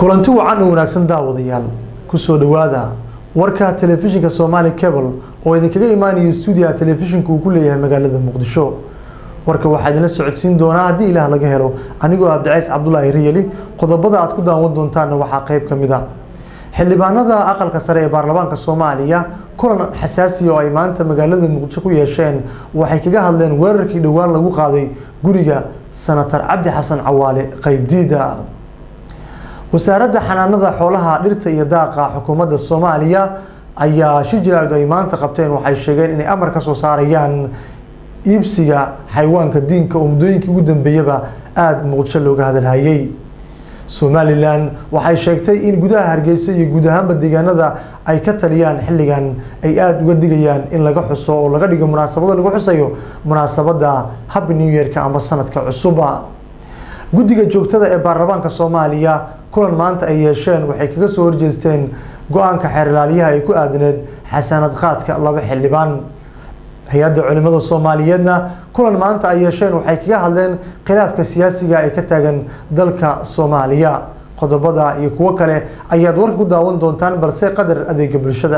kulanti wacan oo wanaagsan daawadayaal ku soo dhawaada warka telefishinka Somali Cable oo idinkaga imaanaya studio telefishinka uu ku leeyahay magaalada Muqdisho warka waxa idin la socodsiin doona hadii Ilaah laga helo anigoo Abdicays Cabdullaahi Riyali qodobada aad ku daawan doontaan waxa qayb kamid ah xildhibaanada aqalka sare ee baarlamaanka Soomaaliya kulan xasaasi oo ay maanta magaalada Muqdisho ku yeesheen waxay kaga hadleen weerarkii dhawaan lagu qaaday guriga Senator Cabdi Xasan Cawaale qaybdiida wasaaradda xanaanada xoolaha dhirta iyo daaqa xukuumadda Soomaaliya ayaa shijiraad ay maanta qabteen waxay sheegeen inay amar ka soo saarayaan iibsiga xayawaanka diinka oo muddooyinkii ugu dambeeyaba aad Muqdisho looga hadalhayay Somaliland waxay sheegtay in gudaha Hargeysa iyo guud ahaan deegaanada ay ka taliyaan xilligan ay aad uga digayaan in laga xuso oo laga dhigo munaasabado lagu xusayo munaasabada Happy New Year ka ama sanadka cusub guddiga joogtada ee baarlamaanka Soomaaliya kulan maanta ay yeesheen waxay kaga soo horjeesteen go'aanka xeer ilaaliyaha ay ku aadneed xasanad qaadka laba xildhibaan hay'adda culimada Soomaaliyeedna kulan maanta ay yeesheen waxay kaga hadleen khilaafka siyaasiga ee ka taagan dalka Soomaaliya qodobada iyo kuwa kale ayaad war ku daawan doontaan balse qadar adeega bulshada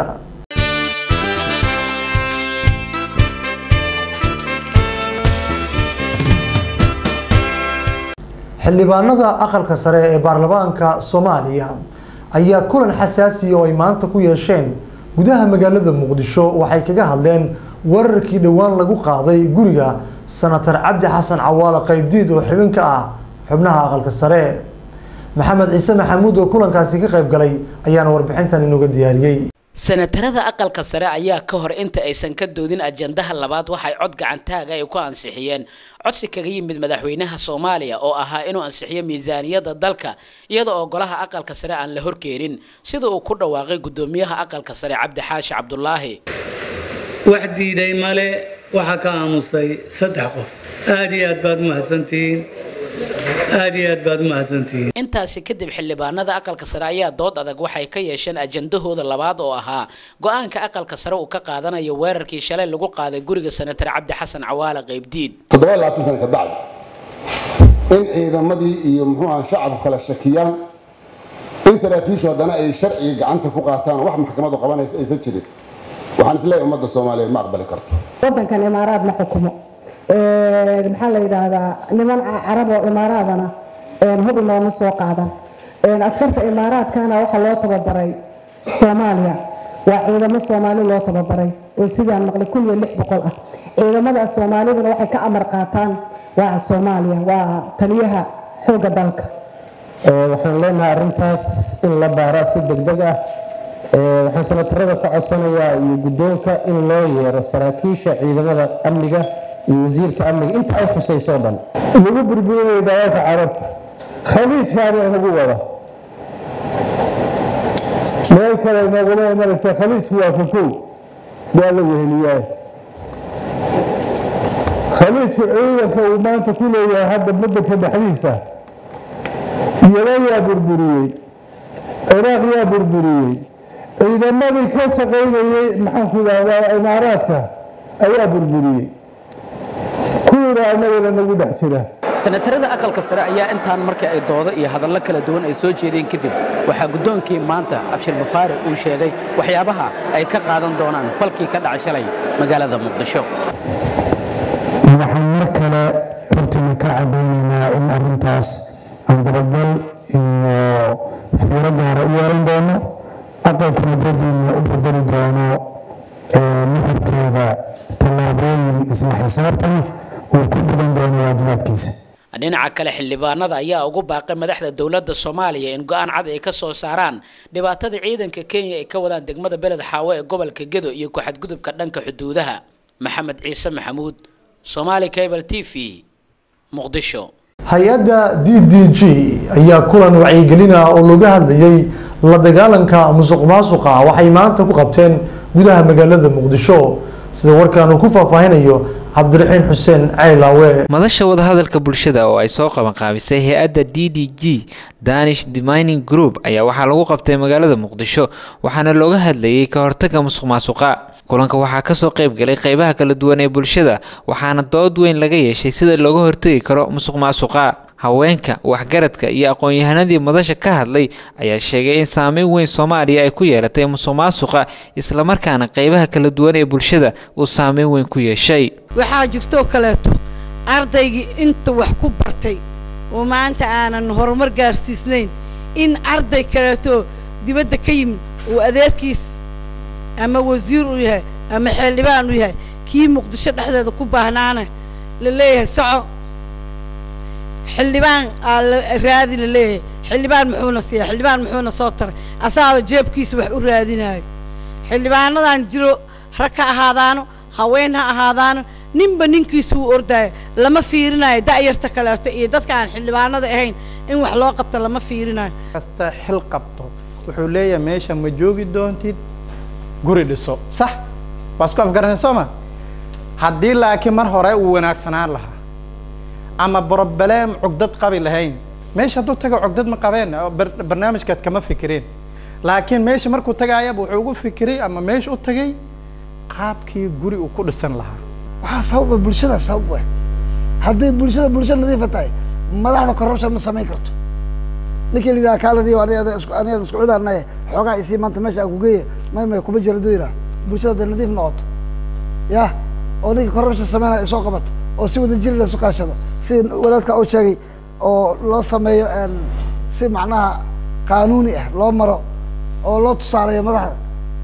xildhibaanada aqalka sare ee baarlamaanka Soomaaliya ayaa kulan xasaasi oo ay maanta ku yeesheen gudaha magaalada Muqdisho waxay kaga hadleen weerarkii dhawaan lagu qaaday guriga Senator Cabdi Xasan Cawaale qaybdiid oo xubin ka ah xubnaha aqalka sare Maxamed Ciise Maxamuud oo kulankaasi ka qayb galay ayaana warbixintan inooga diyaariyay senatarada aqalka sare ayaa ka hor inta aysan ka doodin ajandaha labaad waxay cod gacantaaga ay ku ansixiyeen codsi kaga yimid madaxweynaha Soomaaliya oo ahaa inuu ansixiyo miisaaniyada dalka iyada oo golaha aqalka sare aan la horkeenin sida uu ku dhawaaqay gudoomiyaha aqalka sare Cabdi Xaashi Cabdullaahi wax diiday male waxa ka aamusay saddex qof aad iyo aad baad mahadsantihiin intaasi kadib xildhibaanada aqalka sare ayaa dood adag waxay ka yeesheen ajandahooda labaad oo ahaa go'aanka aqalka sare uu ka qaadanayo weerarkii shalay lagu qaaday guriga Senator Cabdi Xasan Cawaale qaybdiid 27 sano ka bacdi in ciidamadii iyo shacabku kala shakiyaan in saraakiishu hadana ay sharciga gacanta ku qaataan wax maxkamadu qabanaysa aysan jirin waxaan isleeyahay ummadda Soomaaliyeed ma aqbali karto wadankan imaaraad ma xukumo maxaa la yiraahdaa niman carab oo imaaraadana hub looma soo qaadan askarta imaaraadkana waxa loo tababaray Soomaaliya waa ciidamo Soomaali loo tababaray oo sidaan maqlay 1600 ah ciidamada Soomaaliduna waxay ka amar qaataan waa Soomaaliya waa taliyaha xooga dalka waxaan leenahay arintaas in la baaro si degdeg ah waxaan senatarada ka codsanayaa iyo guddoonka in loo yeero saraakiisha ciidamada amniga iyo wasiirka amniga inta ay khusayso dhan lagu burburiyay dawladda carabta khaliidkaana ugu wada meel kale magaalada maraysa khaliidku waa kow waa la weheliyay khaliidku ciidanka uu maanta ku leeyahay hadda waddanka dhexdiisa yaa burburiyay Ciraaq yaa burburiyay ciidamadii ka shaqeynayay maxaan ku yiraahdaa imaaraadka ayaa burburiyay kuwa anaga nagu dhex jira senatarada aqalka sare ayaa intaan markii ay doodo iyo hadallo kala duwan ay soo jeedeen kadib waxa gudoonkii maanta Abshir Bukhari uu sheegay waxyaabaha ay ka qaadan doonaan falkii ka dhacay shalay magaalada Muqdisho waxaan mar kale hortii ka cadeynaynaa in arintaas aan dabagal iyo fiiro gaar ah u yeelan doono aqalka madadiina u bedeli doono muxurkeeda tallaabooyin isla xisaabtan oo ku badan doono waajibaadkiisa dhinaca kale xildhibaanada ayaa ugu baaqay madaxda dawladda Soomaaliya in go'aan cad ay ka soo saaraan dhibaatada ciidanka Kenya ay ka wadaan degmada Beled Xaawo ee gobolka Gedo iyo ku xadgudubka dhanka xuduudaha Maxamed Ciise Maxamuud Somali Cable TV Muqdisho hay'adda DDG ayaa kulan wacyigelin oo looga hadlayay la dagaalanka musuqmaasuqa waxay maanta ku qabteen gudaha magaalada Muqdisho sida warkaan uu ku faahfaahinayo Cabdiraxiin Xuseen Ceylaawe madasha wada hadalka bulshada oo ay soo qaban qaabisay hay'adda DDG Danish Demining Group ayaa waxa lagu qabtay magaalada Muqdisho waxaana looga hadlayay ka hortagga musuqmaasuqa kulanka waxaa ka soo qayb galay qaybaha kala duwan ee bulshada waxaana dood weyn laga yeeshay sida looga hortagi karo musuqmaasuqa haweenka waxgaradka iyo aqoon-yahanadii madasha ka hadlay ayaa sheegay in saameyn weyn Soomaaliya ay ku yeelatay musuqmaasuqa isla markaana qaybaha kala duwan ee bulshada uu saameyn weyn ku yeeshay. waxaa jirto kaleeto ardaygii inta wax ku bartay oo maanta aanan horumar gaarsiisnayn in arday kaleeto dibadda ka yimid oo adeerkiis ama wasiir u yahay ama xildhibaan u yahay kii Muqdisho dhexdeeda ku baahnaana la leeyahay soco xildhibaan raadi la leeyahay xildhibaan muxuuna siyaa xildhibaan muxuuna soo taray asaaba jeebkiisa wax u raadinayo xildhibaanadan jiro rag ka ahaadaano haween ha ahaadaano ninba ninkiisu u ordayo lama fiirinayo da'yarta kaleeto iyo dadka aan xildhibaanada ahayn in wax loo qabto lama fiirinayo kasta xil qabto wuxuu leeyahay meesha ma joogi doontid guri dhiso sax bas ku afgaran Sooma haddii laakiin mar hore uu wanaagsanaan lahaa ama problem cugdad qabi lahayn meesha haduu tago cugdad ma qabeen barnaamijkaas kama fikireen laakiin meesha markuu tagayaba wuxuu ugu fikiray ama meesha u tagay qaabkii guri uu ku dhisan lahaa waxa sabab bulshada sabab ah haddii bulshada nadiif tahay madaxda corruption ma sameyn karto ninkii lidaa kala diyo aniga isku ciidanay xogaa isii maanta meesha ku geeyay ma kuma jira doyra bulshada nadiif noqoto ya oo ninkii corruption sameynaa soo qabato oo si wada jir la soo kaashado si wadaadka oo sheegay oo loo sameeyo si macnaha qaanuuni ah loo maro oo loo tusaaleeyo madaxda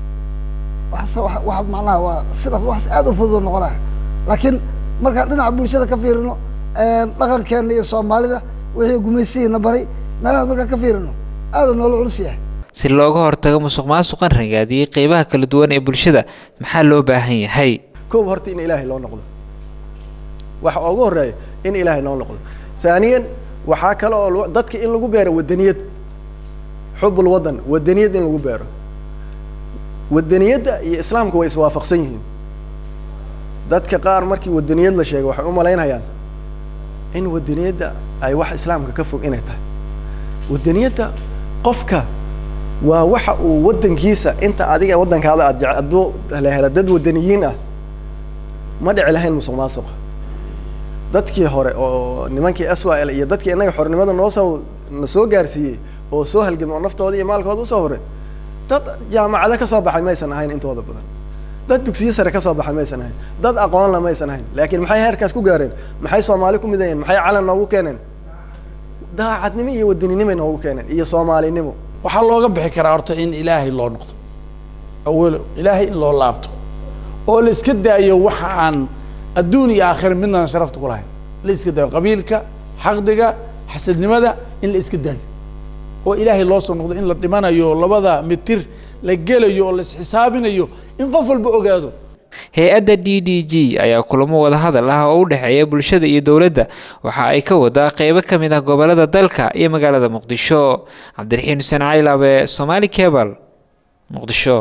wax macnaha waa sidaas wax aad u fudud noqonaa laakiin marka dhinaca bulshada ka fiirino dhaqankeena iyo Soomaalida wixii gumaysiina baray meelaha marka ka fiirino aad nool culus yahay si looga hortago musuqmaasuqan ragaadiyay qaybaha kala duwan ee bulshada maxaa loo baahan yahay koob horta in Ilaahay loo noqdo waxa ugu horeeya in Ilaahay loo noqdo ثانيا waxa kale oo dadka in lagu beero wadaniyad xubul wadan wadaniyad in lagu beero wadaniyada iyo islaamku way iswaafaqsan yihiin dadka qaar markii wadaniyad la sheego waxay u maleynayaan in wadaniyada ay wax islaamka ka fog inay tahay wadaniyada qofka waa waxa uu wadankiisa inta adiga wadankaada aad jecdo la helo dad wadaniyiin ah ma dhici lahayn musuqmaasuq dadkii hore oo nimankii Aswaal iyo dadkii inaga xornimada noo soo gaarsiiyay oo soo halgamay naftooda iyo maalkooda u soo horay dad jaamacada ka soo baxay maysan ahayn intooda badan dad dugsiyo sare ka soo baxay maysan ahayn dad aqoon la maysan ahayn laakiin maxay heerkaas ku gaareen maxay Soomaali ku midayeen maxay calan noogu keeneen daacadnimo iyo wadaninimo noogu keeneen iyo Soomaalinimo waxa looga bixi karaa horta in Ilaahay loo noqdo awal Ilaahay loo laabto oo la iska daayo waxa aan adduun iyo aakhir midna sharafta ku lahayn la iska daayo qabiilka xaqdiga xasadnimada in la iska daayo oo Ilaahay loo soo noqdo in la dhimanayo labada mitir la gelayo oo la xisaabinayo in qof walba ogaado hay-adda DDG ayaa kulamo wada hadal ah oo u dhaxeeya bulshada iyo dawladda waxa ay ka wadaa qaybo ka mid ah gobolada dalka iyo magaalada Muqdisho Cabdiraxiin Xuseen Caylabe Somali Cable Muqdisho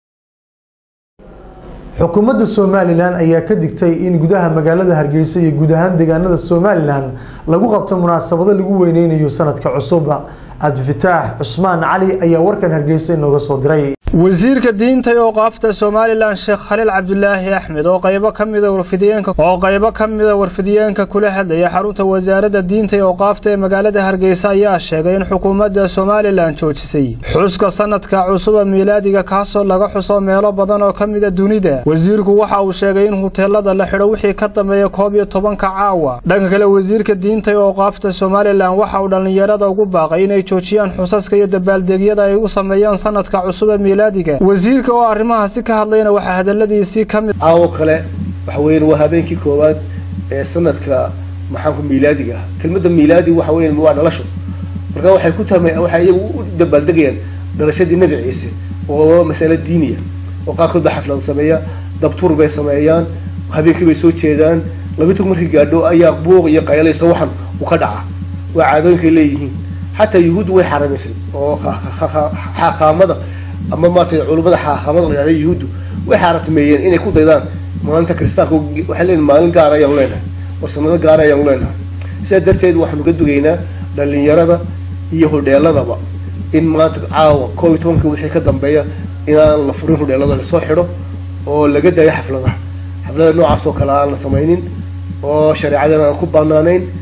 xukuumadda Somaliland ayaa ka digtay in gudaha magaalada Hargeysa iyo guud ahaan deegaanada Somaliland lagu qabto munaasabado lagu weyneynayo sanadka cusub Abdifataax Cusmaan Cali ayaa warkan Hargeysa inooga soo diray wasiirka diinta iyo qaafta Somaliland Sheekh Khalil Cabdullaahi Axmed oo qaybo kamid ah warfidiyeenka kula hadlaya xarunta wasaaradda diinta iyo qaafta ee magaalada Hargeysa ayaa sheegay in xukuumadda Somaliland joojisay xuska sanadka cusub miilaadiga kaasoo laga xuso meelo badan oo kamid ah dunida wasiirku waxa uu sheegay in hoteelada la xidho wixii ka dambeeya 12 caawa dhanka kale wasiirka diinta iyo qaafta Somaliland waxa uu dhalinyarada ugu baaqay inay joojiyaan xusaska iyo dabaaldegyada ay u sameeyaan sanadka cusub wasiirka oo arrimahaasi ka hadlayna waxa hadaladiisii kamid oo kale waxa weeyaan waa habeenkii koowaad ee sanadka maxaanku miilaadiga kelmadda miilaadi waxa weeyaan waa dhalasho marka waxay ku taamay waxa iyagu u dabaaldegayaan dhalashadii Nabi Ciise oo mas'ala diiniya oo qaarkood xaflad sameeya dabtur bay sameeyaan habeenkii bay soo jeedaan labadii markii gaadho ayaa buuq iyo qaylayso waxan u ka dhaca waa caadooyinka leeyihiin hatta yuhuud way xaramisay oo xaqaamada ama maartay culimada xaqamada la yiraahdo yuhuud way xaarameeyeen inay ku daydaan maalinta kristaanka waxay leeyihiin maalin gaar ah ayaan leenahay oo sanado gaar ah ayaan leenahay sidaa darteed waxaanu ka dugaynaa dhalinyarada iyo hodheeladaba in maanta caawa 12 wixii ka dambeeya inaan la furin hodheelada la soo xidho oo laga daayo xafladaha noocaas oo kale aan la sameeynin oo shariicadana aan ku banaanayn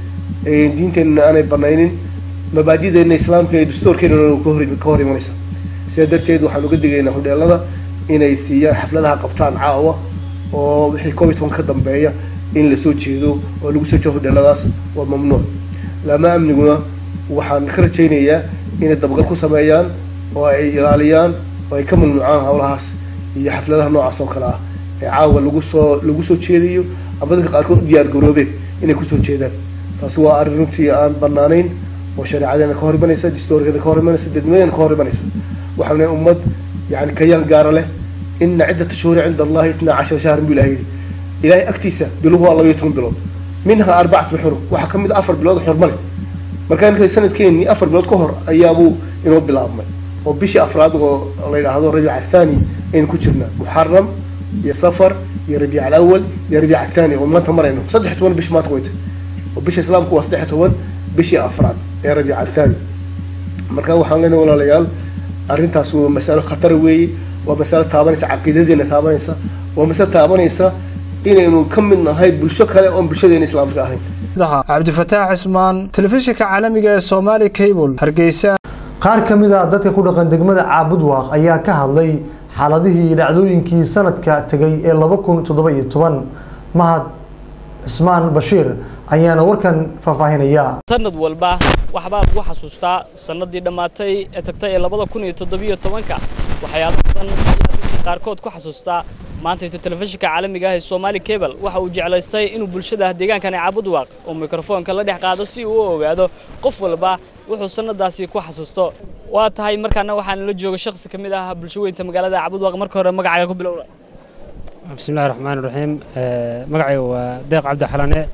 diinteenna aanay banaynin mabaadideena islaamka iyo dastuurkeena ka hor imanaysa sidaa darteed waxaan uga digaynaa hodheelada inay siiyaan xafladaha qabtaan caawa oo wixii COVID-19 ka dambeeya in la soo jeedo oo lagu soo jeedo hodheeladaas waa mamnuuc lama amniguna waxaan ka rajaynayaa inay dabagal ku sameeyaan oo ay ilaaliyaan oo ay ka mamnuucaan hawlahaas iyo xafladaha noocaas oo kale ah ee caawa lagu soo jeediyo ama dadka qaarkood u diyaar garoobeen inay kusoo jeedaan taasi waa arrin runtii aan banaanayn oo shareecadeena ka hor imanaysa dastuurkeena ka hor imanaysa dadnimadeena ka hor imanaysa waxaana ummad yani kayaan gaara leh ina ciddata shuhuri cinda allahi 12 shahran buu ilaahay ilaahay agtiisa biluhu waa 12 bilood minha 4 xurum waxa ka mid 4 bilood xurma leh marka inta sanadkeennii 4 bilood ka hor ayaabuu inoo bilaabmay oo bishii afraad oo la yiraahdo rabiic athani in ku jirna muharram iyo safar iyo rabiic alawwal iyo rabiic athani oo maanta marayno 13 bish maanta wayta oo bisha islaamku waa 13 bishii afraad ee rabiic athani marka waxaan leenahay walaalayaal arrintaas waa mas'alo khatar weeye waa mas'alo taabanaysa caqiidadeena taabanaysa waa mas'alo taabanaysa inaynu ka mid nahay bulsho kale oo bulshadeena islaamka ahayn cabdifataax cismaan telefishinka caalamiga ee Somali Cable Hargeysa qaar ka mid ah dadka ku dhaqan degmada Caabudwaaq ayaa ka hadlay xaaladihii dhacdooyinkii sanadka tagay ee 2017 mahad Ismaan Bashiir ayaana warkan faahfaahinaya sanad walba waxba lagu xasuustaa sanadii dhamaatay ee tagtay 2017 waxyaabo badan qaarkood ku xasuustaa maanta telefishinka caalamiga ah ee Somali Cable waxa uu jeclaystay inuu bulshada deegaankan Caabudwaaq oo mikrofoonka la dhex qaado si uu u ogaado qof walba wuxuu sanadaasi ku xasuusto waa tahay markaana waxaan la joogo shakhsi kamid ah bulshooyinka magaalada Caabudwaaq marka hore magacaaga ku bilowda bismillaahir rahmaanir rahiim magacaygu waa Deeq Cabdi Xalane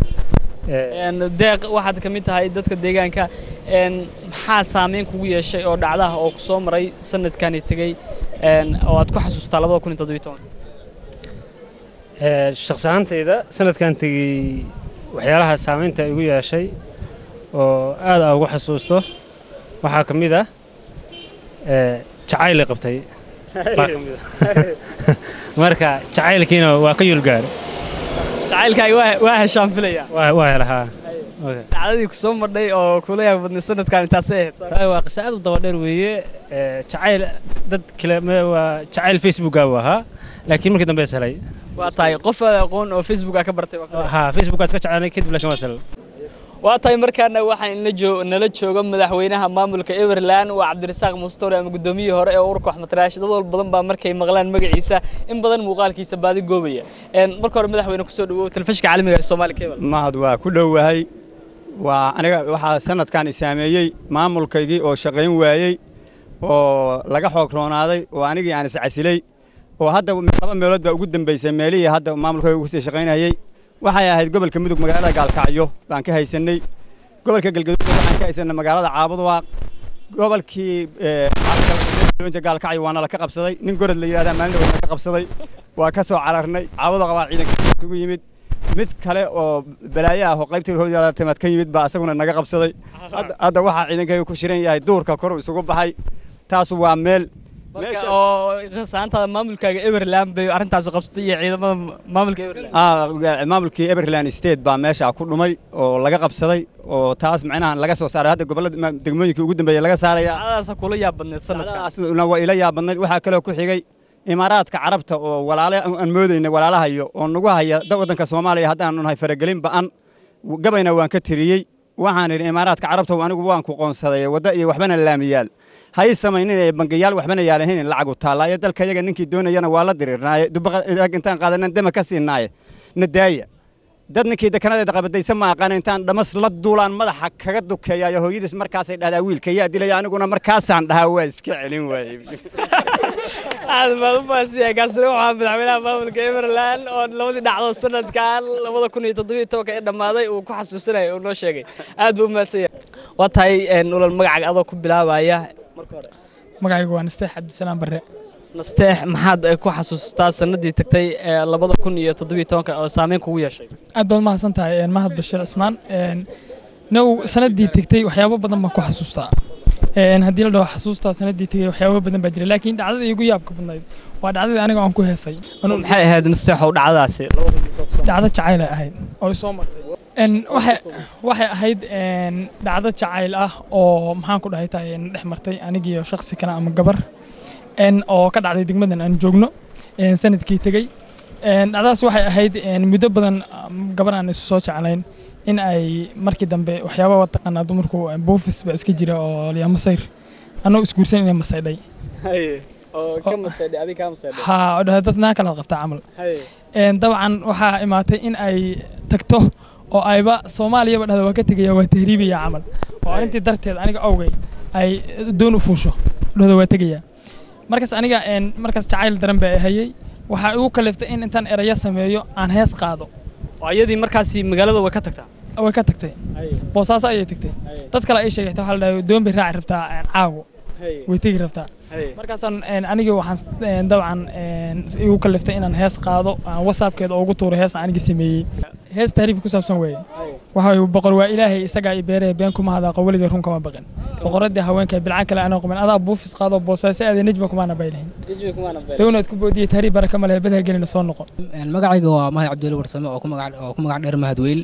deeq waxaad ka mid tahay dadka deegaanka maxaa saameyn kugu yeeshay oo dhacdaha oo ku soo maray sanadkan tagay oo aad ku xasuustaa 2017 shakhsi ahaantayda sanadkan tagay waxyaalaha saameynta igu yeeshay oo aad ugu xasuusto waxaa ka mid ah jacayl qabtay marka jacaylkiina waa ka yulgaar jacaylkaaga waa heshaan filaya waa helahaa dhacdadii ku soo marday oo kula yaab badnay sanadkan intaasay ahayd waa qisa aad u daba dheer weeye jacayl dad kale waa jacayl Facebook ah ahaa laakiin markii dambe salay waa tahay qof aqoon oo Facebook ka bartay Facebook ka jacaylay kadib laakiin waa salay waa tahay markaana waxaan nala joogo madaxweynaha maamulka Everland waa Cabdirasaaq Mustafa ama gudoomiyihii hore ee ururka Axmed Raashid dad badan baa markay maqlaan magaciisa in badan muuqaalkiisa baadi goobaya marka hore madaxweyne ku soo dhawow telefishinka caalamiga ee Somali Cable mahad waa ku dhowahay waa aniga waxa sanadkan isaameeyay maamulkaygii oo shaqayn waayay oo laga xoog roonaaday oo anigii aan iscasilay oo hadda laba meelood baa ugu dambeysay meelihii hadda maamulkaygu ku sii shaqaynayay waxay ahayd gobolka mudug magaalada Gaalkacyo baan ka haysanay gobolka Galgaduud waxaan ka haysanay magaalada Caabudwaaq gobolkii Gaalkacyo waana la ka qabsaday nin gorod la yiraahdo maalin dhow ka qabsaday waa ka soo cararnay Caabudwaaq waa ciidanka ugu yimid mid kale oo balaayo ah oo qaybtii hooyada timad ka yimid baa asaguna naga qabsaday hadda waxa ciidankaygu ku shiran yahay duurka kor isugu baxay taas waa meel meesha oo saanta maamulkaaga Everland bay arintaas qabsatay ciidamada maamulka Everland maamulkii Everland State baa meesha ku dhumay oo laga qabsaday oo taas macnaha laga soo saaray hadda gobolada degmooyinka ugu dambeeyay laga saaraya taas kula yaab badneed sanadkan waa ila yaab badneed waxa kale oo ku xigay imaaraadka carabta oo walaalo aan moodayna walaalahayo oo nagu haya wadanka Soomaaliya haddaan nahay faragelin ba'an gabayna waan ka tiriyay waxaan idhi imaaraadka carabta anigu waan ku qoonsaday wada iyo waxbana laamiyaal hay sameeyeen bangiyaal waxbana yaalahayn lacag u taalaay dalka iyaga ninkii doonayana waa la dirirnaa dubaqa intaan qaadanan dema ka siinay nadaaya dad ninkii dekanada qabadaysan ma aqaan intaan dhamas la duulaan madaxa kaga dukeeyaa hooyadiis markaas ay dhahdaa wiilka yaa dilay aniguna markaasaan dhahaa waa iska celin waayay aad ma u faasiya gaasro waxa madaxweynaha maamulka Everland oo labadii dhacdo sanadkan 2017 ka dhamaaday uu ku xasuusanay oo noo sheegay aad buu maasay waa tahay nolol magacaaga adoo ku bilaabaya magacaygu waa Nasteex Cabdisalaam Barre Nasteex maxaad ku xasuustaa sanadii tagtay 2017 oo saameyn kugu yeeshay aad baad mahadsan tahay Mahad Bashiir Cismaan now sanadii tagtay waxyaabo badan ma ku xasuustaa haddii la dhaho xasuustaa sanadii tagay waxyaabo badan baa jira laakiin dhacdada igu yaabka badnayd waa dhacdada aniga aan ku heesay maxay ahayd Nasteex oo dhacdaasi dhacdo jacayl ahayd oo soo martay waxay ahayd dhacdo jacayl ah oo maxaan ku dhahay tahay dhex martay anigiyo shakhsi kale ama gabar oo ka dhacday degmadan aan joogno sanadkii tegey dhacdaas waxay ahayd muddo badan gabar aan isu soo jeclayn in ay markii dambe waxyaaba taqaanaa dumarku buufis ba iska jira oo liya masayr anoo isguursan inay masaydhay oo ka masaydhay adiga ka masaydhay ha dadna kala qabta camal dabcan waxaa imaatay in ay tagto oo ayba Soomaaliya dhahdo waa ka tagaya waa tahriibaya camal oo arintii darteed aniga awgay ay doon u fuusho dhahdo waa tagaya markaas jacayl daran baa hayay waxa uu kaleeftay in intaan eraya sameeyo aan hees qaado oo ayadii markaasi magaalada way ka tagtay boosaas ayay tagtay dad kale ay sheegtay waxa la dhahay doon bay raaci rabtaa caawo way tagi rabtaa markaasaan aniga waxaan dabcan igu kaleeftay inaan hees qaado WhatsApp-keeda ugu tuuro hees aniga sameeyay hees taariikh ku saabsan weeye waxa boqor waa ilaahay isaga ay beeree been kuma hada qowliga run kama baqin boqorada haweenka bilcan kale aan qoman adaa buufis qaado boosaas aad najma kuma na baylayn dawlad ku boodiyay taariikh baraka ma leh bada gelina soo noqon magacayga waa Mahad Cabdulle Warsame oo ku magac dheer Mahad Weel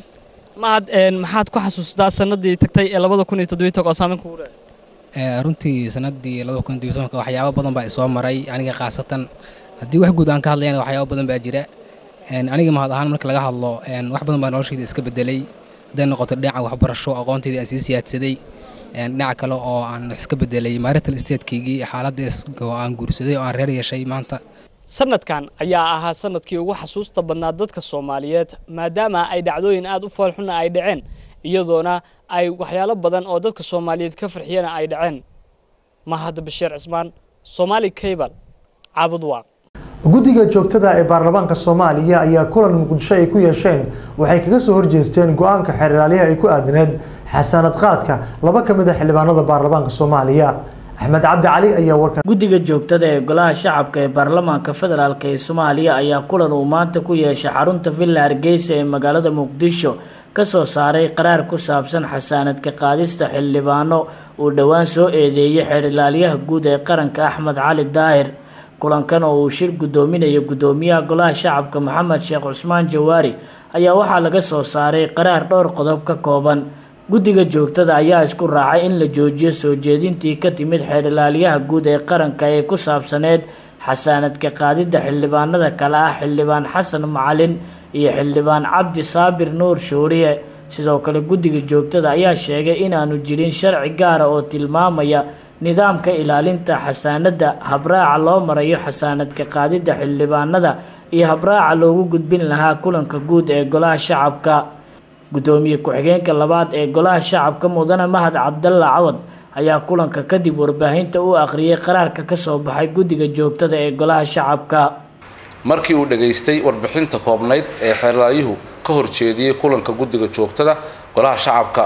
maxaad ku xasuustaa sanadii tagtay ee 2017 oo saameyn ku leeyahay runtii sanadii 2017 waxyaabo badan baa soo maray aniga qaasatan hadii wax guud aan ka hadlayna waxyaabo badan baa jira aniga mahad ahaan marka laga hadlo wax badan baa noloshayda iska bedelay haday noqoto dhinaca waxbarasho aqoontayda aan sii siyaadsaday dhinaca kale oo aan iska bedelay marital estate-keygii xaaladaas oo aan guursaday oo aan reer yeeshay maanta sanadkan ayaa ahaa sanadkii ugu xasuusta badnaa dadka Soomaaliyeed maadaama ay dhacdooyin aad u fool xun ay dhaceen iyadoona ay waxyaalo badan oo dadka Soomaaliyeed ka farxiyana ay dhaceen Mahad Bashiir Cismaan Somali Cable Cabudwaaq guddiga joogtada ee baarlamaanka Soomaaliya ayaa kulan Muqdisho ay ku yeesheen waxay kaga soo horjeesteen go'aanka xeerlaaliyaha ay ku aadneed xasaanad qaadka laba ka mid ah xildhibaanada baarlamaanka Soomaaliya Ahmed Cabdi Cali ayaa warkan guddiga joogtada ee golaha shacabka ee baarlamaanka federaalka ee Soomaaliya ayaa kulan uu maanta ku yeeshay xarunta Villa Hargeysa ee magaalada Muqdisho ka soo saaray qaraar ku saabsan xasaanadka qaadista xildhibaano uu dhawaan soo eedeeyay xeerlaaliyaha guud ee qaranka Axmed Cali Daahir kulankan oo uu shir gudoominayo gudoomiyaha golaha shacabka Maxamed Sheekh Cusmaan Jawaari ayaa waxaa laga soo saaray qaraar dhowr qodob ka kooban guddiga joogtada ayaa isku raacay in la joojiyo soo jeedintii ka timid xeerlaaliyaha guud ee qaranka ee ku saabsaneed xasaanadka qaadida xildhibaanada kale ah xildhibaan Xasan Macalin iyo xildhibaan Cabdi Saabir Nuur Shuuriye sidoo kale guddiga joogtada ayaa sheegay in aanu jirin sharci gaar ah oo tilmaamaya nidaamka ilaalinta xasaanada habraaca loo marayo xasaanadka qaadida xildhibaanada iyo habraaca loogu gudbin lahaa kulanka guud ee golaha shacabka gudoomiye ku-xigeenka labaad ee golaha shacabka mudane Mahad Cabdulle Cawad ayaa kulanka kadib warbaahinta u akhriyay qaraarka ka soo baxay guddiga joogtada ee golaha shacabka markii uu dhageystay warbixinta koobnayd ee xeerlaayuhu ka horjeediyay kulanka guddiga joogtada golaha shacabka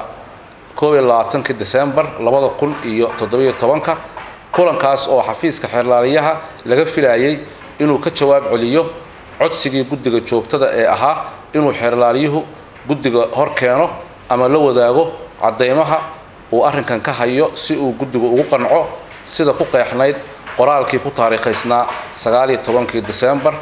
21 December 2017 kulankaas oo xafiiska xeerlaaliyaha laga filayay inuu ka jawaab celiyo codsigii guddiga joogtada ee ahaa inuu xeerlaayuhu guddiga hor keeno ama la wadaago cadeymaha uu arrinkan ka hayo si uu guddigu ugu qanco sida ku qeexnayd qoraalkii ku taariikhaysnaa 19 December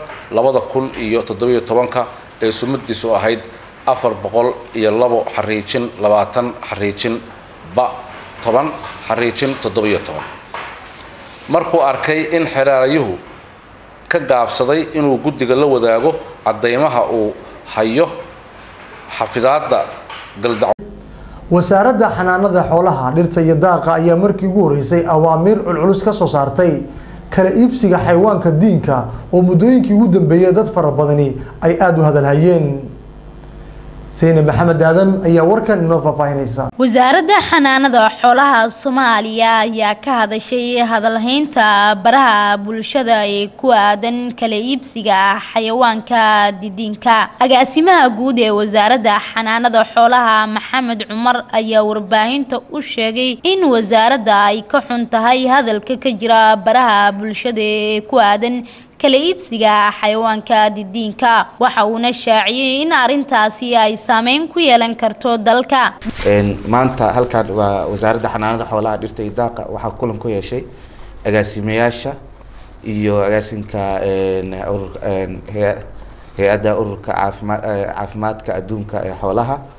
2017 ee sumadiisu ahayd 402 xariijin 20 xariijin ba 10 xariijin 17 markuu arkay in xeerlaayuhu ka gaabsaday inuu guddiga la wadaago cadeymaha uu hayo xafidaadda wasaaradda xanaanada xoolaha dhirta iyo daaqa ayaa markii ugu horeysay awaamiir culculus ka soo saartay kala iibsiga xayawaanka diinka oo muddooyinkii ugu dambeeyay dad fara badani ay aad u hadalhayeen Seyne Maxamed Aadan ayaa warkan inoo faafahinaysa wasaaradda xanaanada xoolaha Soomaaliya ayaa ka hadashay hadalhaynta baraha bulshada ee ku aadan kala iibsiga xayawaanka diinka agaasimaha guud ee wasaaradda xanaanada xoolaha Maxamed Cumar ayaa warbaahinta u sheegay in wasaaradda ay ka xun tahay hadalka ka jira baraha bulshada ee ku aadan kala iibsiga xayawaanka diinka waxa uu shaaciyay in arintaasi ay saameyn ku yeelan karto dalka maanta halkan waa wasaaradda xanaanada xoolaha dhirta iyo daaqa waxa kulan ku yeeshay agaasimayaasha iyo agaasinka hay'adda ururka caafimaadka adduunka ee xoolaha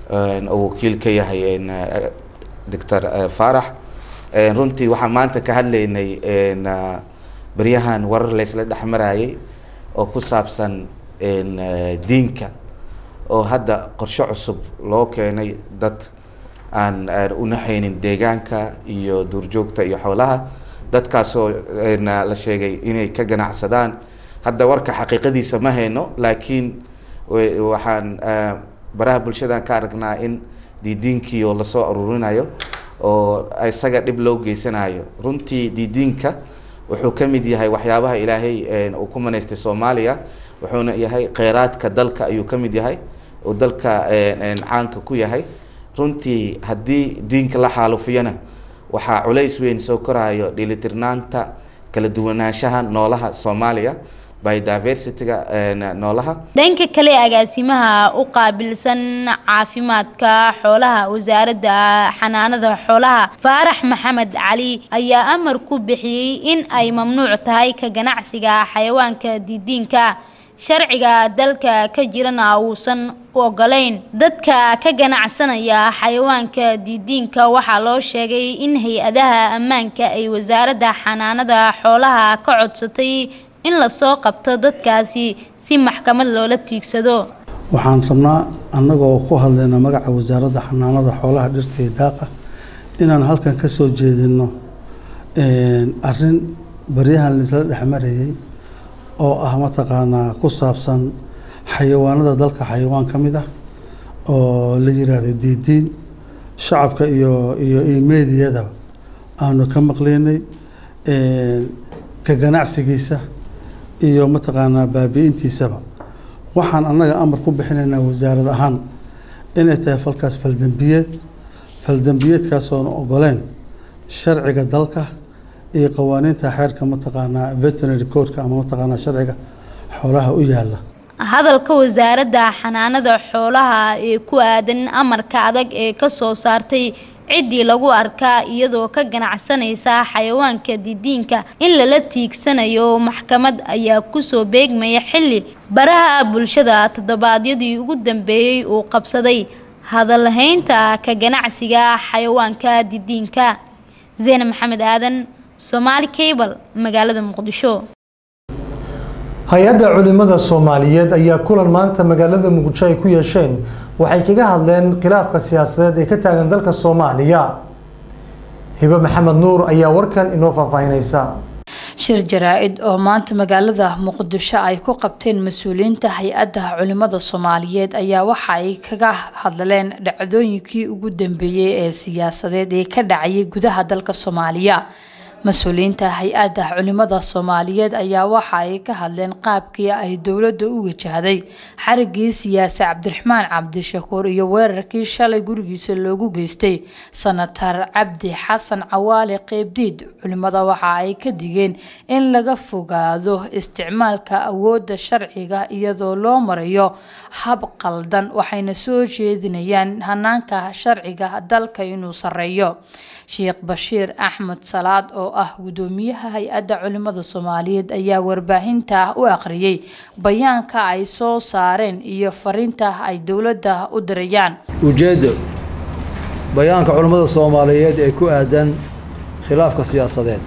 oo wakiil ka yahay doctor Faarax runtii waxaan maanta ka hadlaynay baryahan warar la isla dhexmarayay oo ku saabsan diinka oo hadda qorshe cusub loo keenay dad aan u naxaynin deegaanka iyo duurjoogta iyo xoolaha dadkaasoo la sheegay inay ka ganacsadaan hadda warka xaqiiqadiisa ma hayno laakiin waxaan baraha bulshada ka aragnaa in diidiinkii oo lasoo ururinayo oo isaga dhib loo geysanayo runtii diidiinka wuxuu ka mid yahay waxyaabaha ilaahay uu ku manaystay Soomaaliya wuxuuna yahay kheyraadka dalka ayuu ka mid yahay oo dalka caanka ku yahay runtii haddii diinka la xaalufiyana waxaa culays weyn soo korayo dheelitirnaanta kala duwanaanshaha noolaha Soomaaliya biodiversity-ga noolaha. dhanka kale agaasimaha u qaabilsan caafimaadka xoolaha wasaaradda xanaanada xoolaha Faarax Maxamed Cali ayaa amar ku bixiyay in ay mamnuuc tahay ka ganacsiga xayawaanka diidiinka sharciga dalka ka jirana uusan ogolayn dadka ka ganacsanaya xayawaanka diidiinka waxaa loo sheegay in hay-adaha ammaanka ay wasaaradda xanaanada xoolaha ka codsatay in la soo qabto dadkaasi si maxkamad loola tiigsado. waxaan rabnaa annagoo ku hadlayna magaca wasaaradda xanaanada xoolaha dhirta iyo daaqa inaan halkan ka soo jeedino arrin baryahan la isla dhexmarayay oo ah mataqaanaa ku saabsan xayawaanada dalka xayawaan ka mid ah oo la yiraahdo diidiin shacabka iyo meediyada aanu ka maqleynay ka ganacsigiisa iyo mataqaanaa baabi'intiisaba waxaan annaga amar ku bixinaynaa wasaarad ahaan inay tahay falkaas faldambiyeedkaas oon ogoleen sharciga dalka iyo qawaaniinta xeerka mataqaanaa veterinary code-ka ama mataqaanaa sharciga xoolaha u yaala hadalka wasaaradda xanaanada xoolaha ee ku aadan amarka adag ee ka soo saartay ciddii lagu arkaa iyadoo ka ganacsanaysa xayawaanka diidiinka in lala tiigsanayo maxkamad ayaa ku soo beegmaya xilli baraha bulshada toddobaadyadii ugu dambeeyay uu qabsaday hadalhaynta ka ganacsiga xayawaanka diidiinka. Zeena Maxamed Aadan, Somali Cable, magaalada Muqdisho. hay-adda culimada Soomaaliyeed ayaa kulan maanta magaalada Muqdisho ay ku yeesheen waxay kaga hadleen khilaafka siyaasadeed ee ka taagan dalka Soomaaliya. Hiba Maxamed Nuur ayaa warkan inoo faahfaahinaysa. shir jaraa'id oo maanta magaalada Muqdisho ay ku qabteen mas'uuliyiinta hay-adda culimada Soomaaliyeed ayaa waxa ay kaga hadleen dhacdooyinkii ugu dambeeyay ee siyaasadeed ee ka dhacay gudaha dalka Soomaaliya. mas'uuliyiinta hay-adda culimada Soomaaliyeed ayaa waxa ay ka hadleen qaabkii ay dawladda u wajahday xarigii siyaasi Cabdiraxmaan Cabdishakuur iyo weerarkii shalay gurigiisa loogu geystay Senator Cabdi Xasan Cawaale Qeybdiid. culimada waxa ay ka digeen in laga fogaado isticmaalka awoodda sharciga iyadoo loo marayo hab qaldan waxayna soo jeedinayaan hanaanka sharciga dalka inuu sareeyo. Sheekh Bashiir Axmed Salaad oo ah gudoomiyaha hay-adda culimada Soomaaliyeed ayaa warbaahinta u aqriyay bayaanka ay soo saareen iyo fariinta ay dawladda u dirayaan. ujeedo bayaanka culimada Soomaaliyeed ee ku aadan khilaafka siyaasadeed.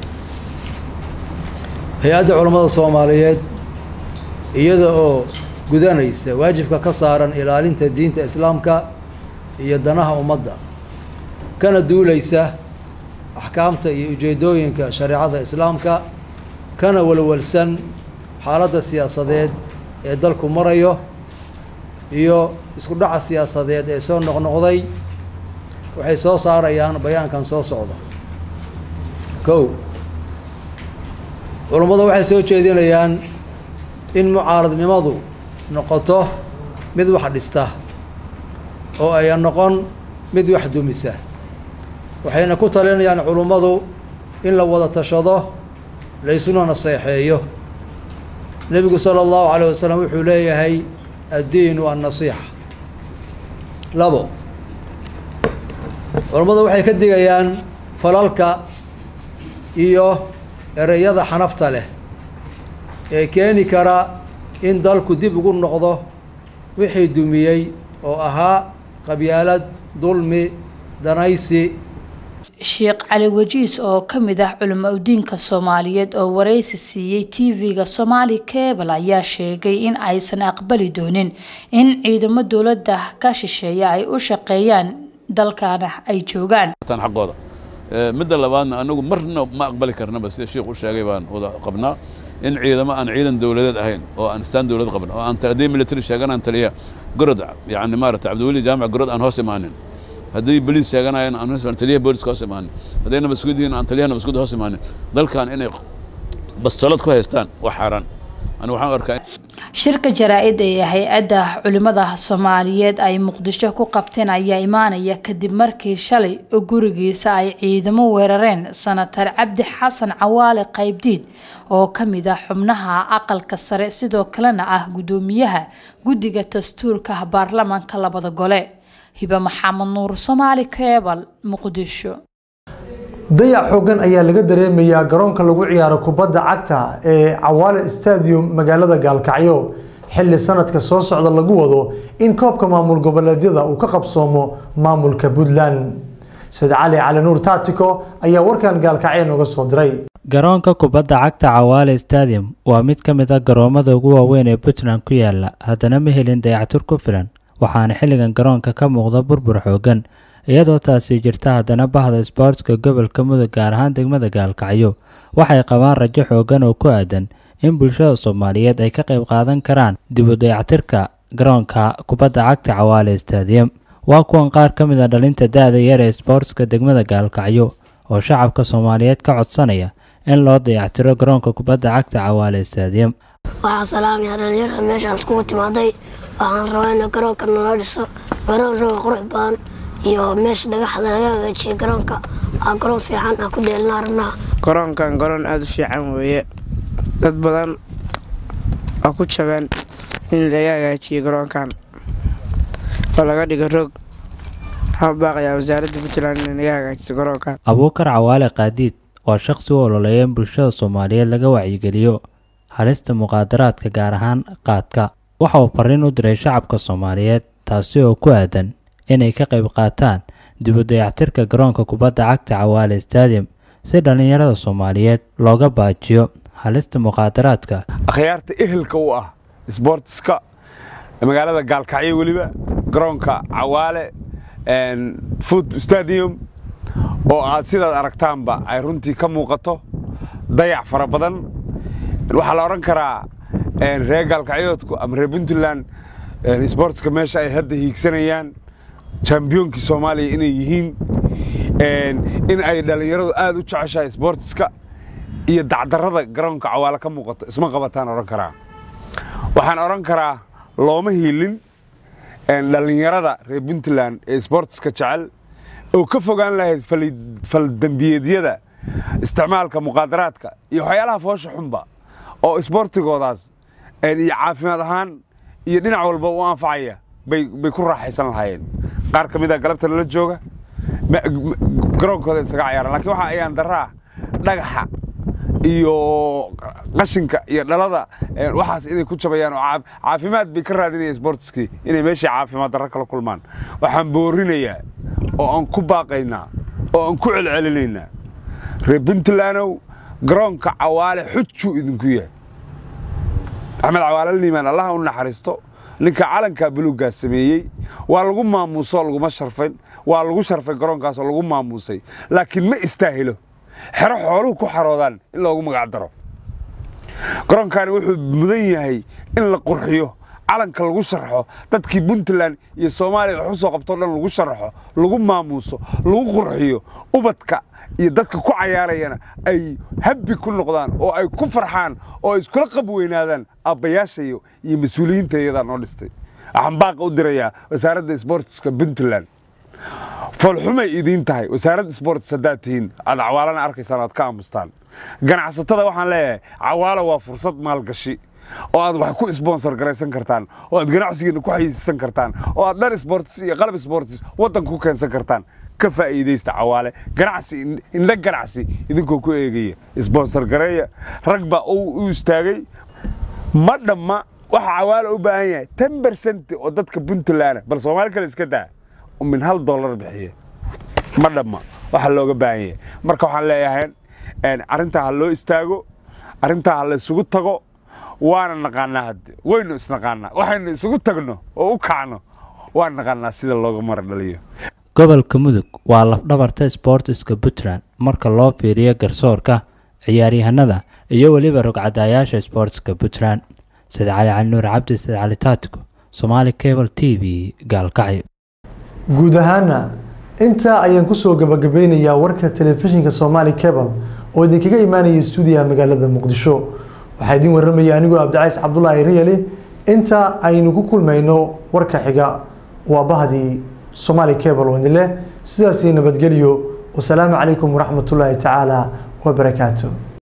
hay-adda culimada Soomaaliyeed iyada oo gudanaysa waajibka ka saaran ilaalinta diinta Islaamka iyo danaha ummadda kana duulaysa axkaamta iyo ujeedooyinka shariicada Islaamka kana walwalsan xaaladda siyaasadeed ee dalku marayo iyo isku dhaca siyaasadeed ee soo noqnoqday waxay soo saarayaan bayaankan soo socda. kow culimadu waxay soo jeedinayaan in mucaaradnimadu noqoto mid wax dhista oo ay noqon mid wax dumisa. waxayna ku talinayaan culimadu in la wada tashado la isuna naseexeeyo. Nabigu sallallahu alayhi wasallam wuxuu leeyahay ad-diinu an-nasiixa. labo culimadu waxay ka digayaan falalka iyo ereyada xanafta leh ee keeni kara in dalku dib ugu noqdo wixii dumiyey oo ahaa qabyaalad dulmi danaysi sheekh cali wajiis oo ka mid ah culimo diinka Soomaaliyeed oo wareysi siiyay TV-ga Somali Cable ayaa sheegay in aysan aqbali doonin in ciidamada dawladda ka shisheeya ay u shaqeeyaan dalkaana ay joogaan tan xaqooda midda labaadna anagu marna ma aqbali karna bas sheekhu sheegay baan wada qabnaa in ciidan dawladeed ahayn oo aan istaan dawlad qaban oo aan taladii military sheeganaan taliya gorod yani maarata Cabdiweli jaamac gorod aan hoos imaanin haddii boliis sheeganayaan aan hoos imaanin taliyaha booliska hoos imaanin haddayna mas'uuliyiin aan taliyaha mas'uuliyadda hoos imaanin dalkan inay bastolad ku haystaan wax xaraan أنا waxaan arkaa shirka jaraa'id ee hay'adda culimada Soomaaliyeed ay Muqdisho ku qabteen ayaa imaanaya kadib markii shalay gurigiisa ay ciidamo weerareen Senator Cabdi Xasan Cawaale Qaybdiid oo kamid ah xubnaha aqalka sare sidoo kalena ah gudoomiyaha guddiga dastuurka baarlamaanka labada gole Hiba Maxamed Nuur Somali Cable Muqdisho dayac xooggan ayaa laga dareemayaa garoonka lagu ciyaaro kubadda cagta ee Cawaale Stadium magaalada Gaalkacyo xilli sanadka soo socda lagu wado in koobka maamul goboleedyada uu ka qabsoomo maamulka Puntland Said Cali Nuur Taatiko ayaa warkan Gaalkacyo nooga soo diray garoonka kubadda cagta Cawaale Stadium waa mid ka mid ah garoomada ugu waaweyn ee Puntland ku yaala haddana ma helin dayactir ku filan waxaana xilligan garoonka ka muuqda burbur xooggan iyadoo taasi jirta haddana bahda sportska gobolka Mudug gaar ahaan degmada Gaalkacyo waxay qabaan rajo xooggan oo ku aadan in bulshada Soomaaliyeed ay ka qayb qaadan karaan dib u dayactirka garoonka kubadda cagta Cawaale Stadium waa kuwan qaar ka mid ah dhalinta da'da yar ee sportska degmada Gaalkacyo oo shacabka Soomaaliyeed ka codsanaya in loo dayactiro garoonka kubadda cagta Cawaale Stadium waxaan salaamayaa dhalinyarada meeshaan isku timaaday waxaan rabaa in garoonka nala dhiso garoon qurux badan iyo meesha dhagaxda laga hagaajiyo garoonka garoon fiican ku dheelnaa rabnaa garoonkan garoon aad u fiican weeye dad badan oo ku jaban in laga hagaajiyo garoonkan oo laga dhigo roog waxaan baaqayaa wasaaradda Puntland in laga hagaajiyo garoonkan Abuukar Cawaale Qaadiid waa shakhsi u ololeeya in bulshada Soomaaliyeed laga wacyigeliyo halista muqaadaraadka gaar ahaan qaadka waxa uu fariin u diray shacabka Soomaaliyeed taasi oo ku aadan inay ka qayb qaataan dib u dayactirka garoonka kubadda cagta Cawaale Stadium si dhalinyarada Soomaaliyeed looga baajiyo halista muqaadaraadka akhyaarta ehelka u ah sportska magaalada Gaalkacyo waliba garoonka Cawaale foot stadium oo aad sidaad aragtaanba ay runtii ka muuqato dayac fara badan waxa la oran karaa reer Gaalkacyoodku ama reer Puntland sportska meesha ay hadda hiigsanayaan championki Soomaaliya inay yihiin in ay dhalinyaradu aad u jeceshahay sportska iyo dacdarrada garoonka Cawaale ka muuqato isma qabataan oran karaa waxaan oran karaa looma hiilin dhalinyarada reer Puntland ee sportska jecel oo ka fogaan lahayd fal dambiyeedyada isticmaalka muqaadaraadka iyo waxyaalaha foosha xunba oo sportigoodaas iyo caafimaad ahaan iyo dhinac walba u anfacaya bay ku raaxaysan lahaayeen qaar ka mid ah galabta la jooga garoonkooda isaga ciyaaraan laakiin waxa ayaan daraa dhagaxa iyo qashinka iyo dhalada waxaas inay ku jabayaan oo caafimaad bay ka raadinayaan sportskii inay meeshii caafimaad darro kala kulmaan waxaan boorinayaa oo aan ku baaqaynaa oo aan ku celcelinaynaa reer Puntlandow garoonka Cawaale xujuu idinku yahay Axmed Cawaale Liimaan Allah u naxariisto ninka calanka buluuga sameeyay waa lagu maamuuso lagu sharfay waa lagu sharfay garoonkaas oo lagu maamuusay laakiin ma istaahilo xero xooluhu ku xaroodaan in loogu magac daro garoonkan wuxuu mudan yahay in la qurxiyo calanka lagu sharxo dadkii Puntland iyo Soomaaliya wax soo qabto dhan lagu sharxo lagu maamuuso lagu qurxiyo ubadka iyo dadka ku cayaarayana ay habbi ku noqdaan oo ay ku farxaan oo ay isku qab weynaadaan abayaasha iyo mas'uuliyiinta iyada noo dhistay waxaan baaq u dirayaa wasaaradda sportska Puntland falxumay idin tahay wasaaradda sports sadaatiin aad Cawaalana arkaysaan aad ka aamustaan ganacsatada waxaan leeyahay Cawaale waa fursad maalgashi oo aad wax ku sponsor garaysan kartaan oo aad ganacsigiina ku xayeysiisan kartaan oo aad dhar sports iyo qalab sports wadanka ku keensan kartaan ka faa'iideysta Cawaale ganacsi indha ganacsi idinkoo ku eegaya sponsor gareeya ragba uu istaagay madama waxa Cawaale u baahan yahay 10% oo dadka Puntland bal Soomaali kale iska daa min $1 bixiye ma dhamma waxa looga baahan yahay marka waxaan leeyahay arrinta ha loo istaago arrinta ha la isugu tago waana naqaanaa hadde waynu isnaqaanaa waxaynu isugu tagno oo u kacno waan naqaanaa sida looga mar dhaliyo gobolka mudug waa lafdhabarta sportiska Puntland marka loo fiiriyo garsoorka ciyaaryahanada iyo waliba rugcadayaasha sportska Puntland sida cali nuur cabdi sida cali taatiko Somali Cable TV gaalkacyo guud ahaana inta ayaan kusoo gabagabeynayaa warka telefishinka Somali Cable oo idinkaga imaanaya stuudiyaha magaalada Muqdisho waxaa idin waramaya anigoo Abdicays Cabdullaahi Riyali inta aynu ku kulmayno warka xiga waa bahdii Somali Cable oo idin leh sidaas nabadgelyo wassalaamu calaykum waraxmatullaahi tacaala wa barakaatuh